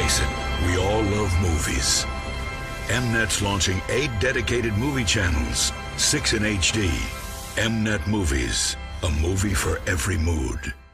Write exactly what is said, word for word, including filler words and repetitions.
face it, we all love movies. Mnet's launching eight dedicated movie channels, six in H D. Mnet Movies, a movie for every mood.